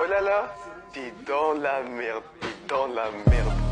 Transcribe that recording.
Oh là là, t'es dans la merde, t'es dans la merde.